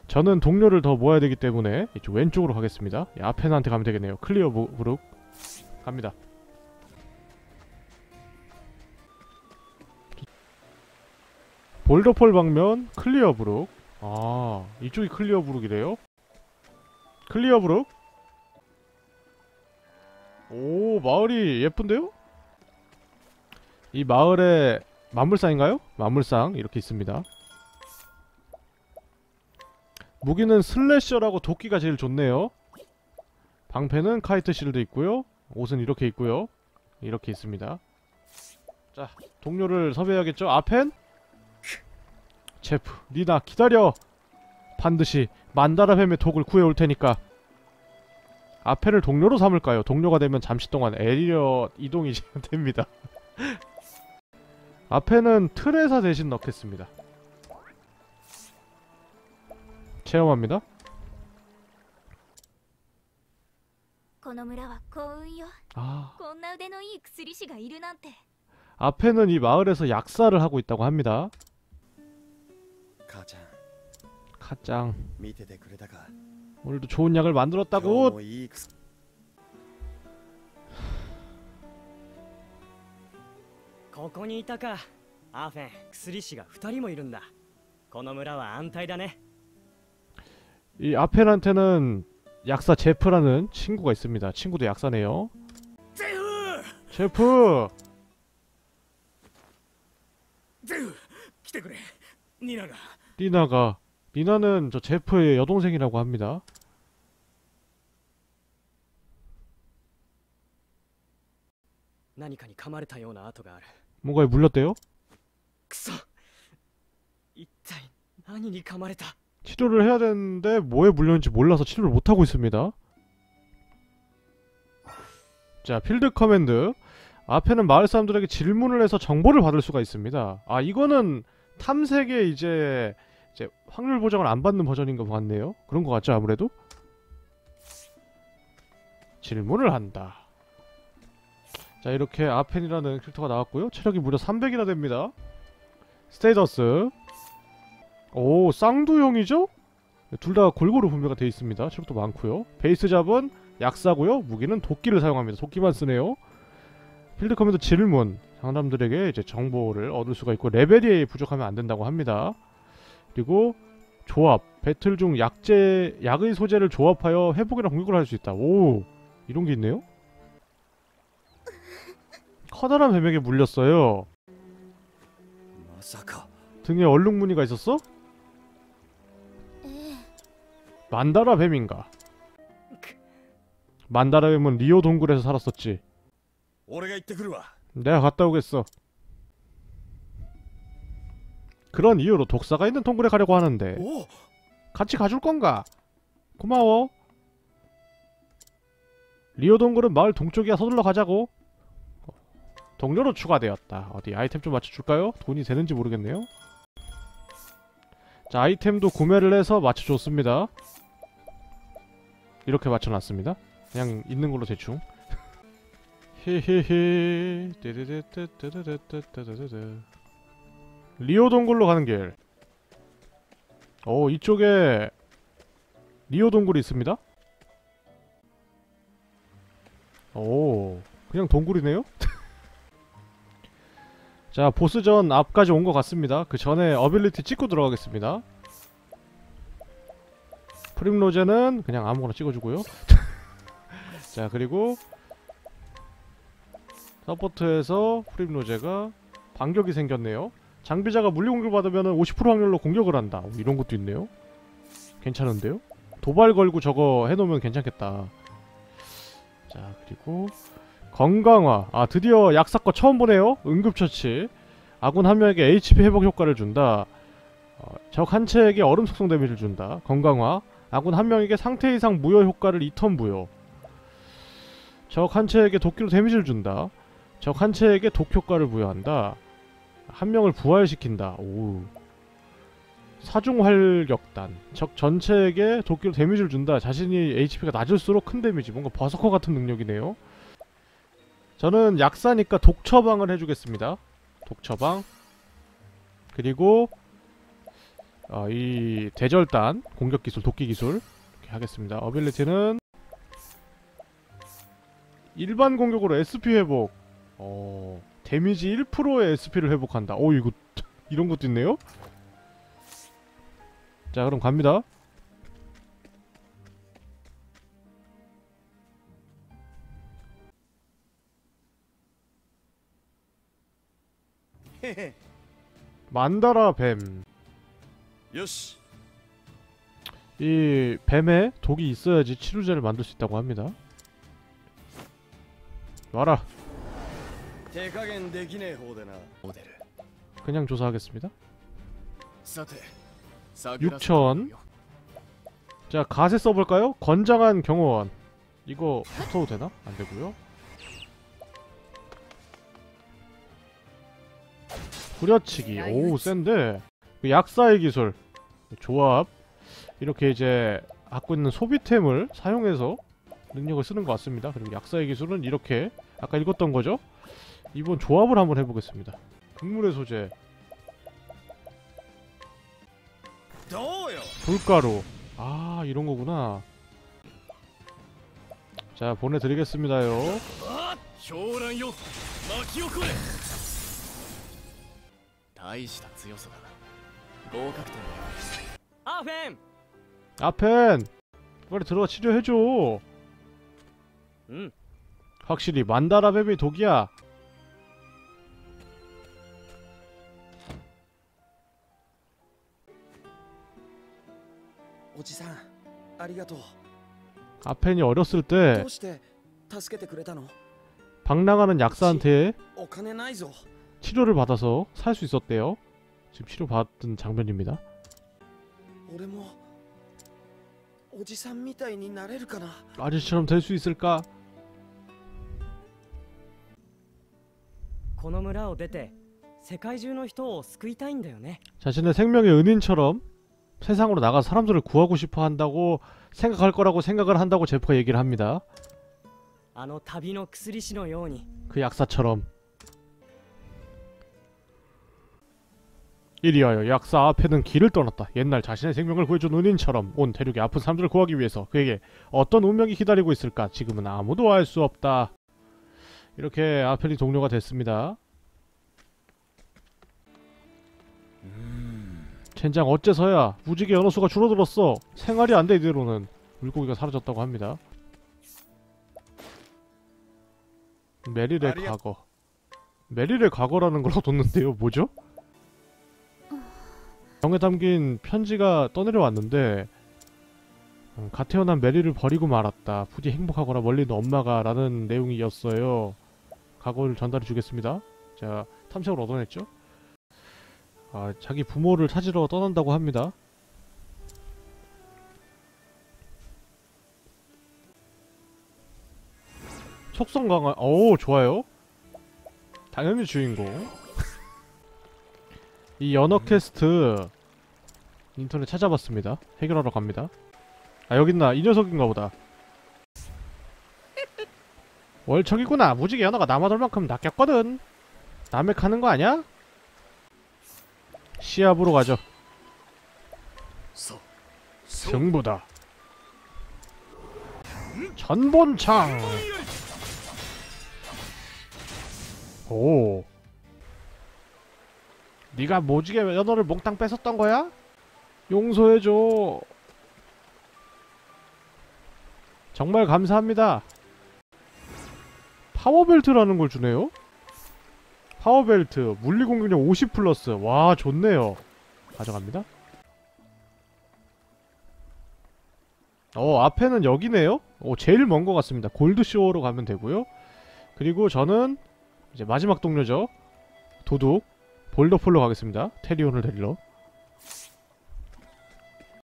저는 동료를 더 모아야 되기 때문에 이쪽 왼쪽으로 가겠습니다. 아펜한테 가면 되겠네요. 클리어 브룩 갑니다. 볼더폴 방면 클리어 브룩. 아, 이쪽이 클리어 브룩이래요? 클리어 브룩? 오, 마을이 예쁜데요? 이 마을에 만물상인가요? 만물상 이렇게 있습니다. 무기는 슬래셔라고 도끼가 제일 좋네요. 방패는 카이트 실드 있고요. 옷은 이렇게 있고요. 이렇게 있습니다. 자, 동료를 섭외해야겠죠? 아펜? 제프, 니나 기다려! 반드시 만다라 뱀의 독을 구해올 테니까. 아펜을 동료로 삼을까요? 동료가 되면 잠시 동안 에리어 이동이 됩니다. 아펜은 트레사 대신 넣겠습니다. 체험합니다. この村は幸運よ。 아, こんな腕のいい薬師がいるなんて。 아펜은 이 마을에서 약사를 하고 있다고 합니다. 母ちゃん 가짱 見ててくれたか。 오늘도 좋은 약을 今日 만들었다고. もいい薬。 ここにいたか。アーフェン、薬師が2人もいるんだ。この村は安泰だね。 이 아펜한테는 약사 제프라는 친구가 있습니다. 친구도 약사네요. ゼフ 제프! ゼフ来てくれ。ニナが。 리나가 리나는 저 제프의 여동생이라고 합니다. 何かに噛まれたような跡がある。 뭔가에 물렸대요? くそ。一体何に噛まれた？ 치료를 해야 되는데 뭐에 물렸는지 몰라서 치료를 못하고 있습니다. 자, 필드 커맨드. 앞에는 마을 사람들에게 질문을 해서 정보를 받을 수가 있습니다. 아, 이거는 탐색에 이제 확률 보장을 안 받는 버전인 것 같네요. 그런 것 같죠, 아무래도? 질문을 한다. 자, 이렇게 아펜이라는 캐릭터가 나왔고요. 체력이 무려 300이나 됩니다. 스테이더스. 오, 쌍두형이죠? 둘 다 골고루 분배가 되어 있습니다. 체력도 많고요. 베이스 잡은 약사고요. 무기는 도끼를 사용합니다. 도끼만 쓰네요. 필드 커맨드 질문. 사람들에게 이제 정보를 얻을 수가 있고 레벨이 부족하면 안 된다고 합니다. 그리고 조합. 배틀 중 약의 소재를 조합하여 회복이나 공격을 할 수 있다. 오, 이런 게 있네요. 커다란 뱀에게 물렸어요. まさか 등에 얼룩 무늬가 있었어? ええ。 만다라 뱀인가? 만다라 뱀은 리오 동굴에서 살았었지. 俺が行ってくるわ。 내가 갔다 오겠어. 그런 이유로 독사가 있는 동굴에 가려고 하는데 おお、 같이 가줄 건가? 고마워. 리오 동굴은 마을 동쪽이야. 서둘러 가자고. 동료로 추가되었다. 어디 아이템 좀 맞춰줄까요? 돈이 되는지 모르겠네요. 자, 아이템도 구매를 해서 맞춰줬습니다. 이렇게 맞춰놨습니다. 그냥 있는 걸로 대충. 히히히. 리오 동굴로 가는 길. 이쪽에 리오 동굴이 있습니다. 오, 그냥 동굴이네요? 자, 보스전 앞까지 온 것 같습니다. 그 전에 어빌리티 찍고 들어가겠습니다. 프림로제는 그냥 아무거나 찍어주고요. 자, 그리고 서포트에서 프림로제가 반격이 생겼네요. 장비자가 물리공격을 받으면 50% 확률로 공격을 한다. 이런 것도 있네요. 괜찮은데요? 도발 걸고 저거 해놓으면 괜찮겠다. 자, 그리고 건강화. 아, 드디어 약사거 처음 보네요. 응급처치. 아군 한 명에게 HP 회복 효과를 준다. 적 한 채에게 얼음 속성 데미지를 준다. 건강화. 아군 한 명에게 상태 이상 무효 효과를 2턴 부여. 적 한 채에게 도끼로 데미지를 준다. 적 한 채에게 독 효과를 부여한다. 한 명을 부활시킨다. 오. 사중활격단. 적 전체에게 도끼로 데미지를 준다. 자신이 HP가 낮을수록 큰 데미지. 뭔가 버서커 같은 능력이네요. 저는 약사니까 독처방을 해주겠습니다. 독처방. 그리고 이 대절단 공격 기술, 도끼 기술 이렇게 하겠습니다. 어빌리티는 일반 공격으로 SP 회복. 데미지 1%의 SP를 회복한다. 이거 이런 것도 있네요. 자, 그럼 갑니다. 만다라 뱀. よし 이 뱀에 독이 있어야지 치료제를 만들 수 있다고 합니다. 와라. 手加減できねえ方でなモデル 그냥 조사하겠습니다. さて 6,000. 자, 가세 써볼까요? 건장한 경호원. 이거 붙어도 되나? 안되고요. 후려치기. 오, 센데. 그 약사의 기술. 조합. 이렇게 이제 갖고 있는 소비템을 사용해서 능력을 쓰는 것 같습니다. 그리고 약사의 기술은 이렇게 아까 읽었던 거죠? 이번 조합을 한번 해보겠습니다. 극물의 소재, どうよ 불가루. 아, 이런 거구나. 자, 보내드리겠습니다요. 狂乱よ巻き起これ大した強さだ合格点アーフェン 아펜! 빨리 들어가 치료해줘. うん 확실히 만다라 뱀이 독이야. おじさんありがとう 아펜이 어렸을 때 どうして助けてくれたの 방랑하는 약사한테 お金ないぞ 치료를 받아서 살 수 있었대요. 지금 치료받은 장면입니다. 俺もおじさんみたいになれるかな 아저씨처럼 될 수 있을까? この村を出て世界中の人を救いたいんだよね 자신의 생명의 은인처럼 세상으로 나가서 사람들을 구하고 싶어 한다고 생각할 거라고 생각을 한다고 제프가 얘기를 합니다. あの旅の薬師のように 그 약사처럼. 이리하여 약사 아펜은 길을 떠났다. 옛날 자신의 생명을 구해준 은인처럼 온 대륙의 아픈 사람들을 구하기 위해서 그에게 어떤 운명이 기다리고 있을까 지금은 아무도 알 수 없다. 이렇게 아펜이 동료가 됐습니다. 젠장 어째서야 무지개 연어수가 줄어들었어. 생활이 안 돼 이대로는. 물고기가 사라졌다고 합니다. 메릴의 과거. 메릴의 과거라는 걸 얻었는데요. 뭐죠? 병에 담긴 편지가 떠내려왔는데 갓 태어난 메릴을 버리고 말았다. 부디 행복하거나 멀리 있는 엄마가 라는 내용이었어요. 과거를 전달해 주겠습니다. 자, 탐색을 얻어냈죠? 자기 부모를 찾으러 떠난다고 합니다. 속성 강화. 오, 좋아요. 당연히 주인공. 이 연어 퀘스트 인터넷 찾아봤습니다. 해결하러 갑니다. 여깄나. 이 녀석인가 보다. 월척이구나. 무지개 연어가 남아돌 만큼 낚였거든. 남획하는 거 아냐? 시합으로 가죠. 승부다. 전본창. 오. 네가 무지개 연어를 몽땅 뺏었던 거야? 용서해줘. 정말 감사합니다. 파워벨트라는 걸 주네요? 파워벨트 물리공격력 50 플러스. 와, 좋네요. 가져갑니다. 앞에는 여기네요? 제일 먼 것 같습니다. 골드쇼어로 가면 되고요. 그리고 저는 이제 마지막 동료죠. 도둑 볼더폴로 가겠습니다. 테리온을 데리러.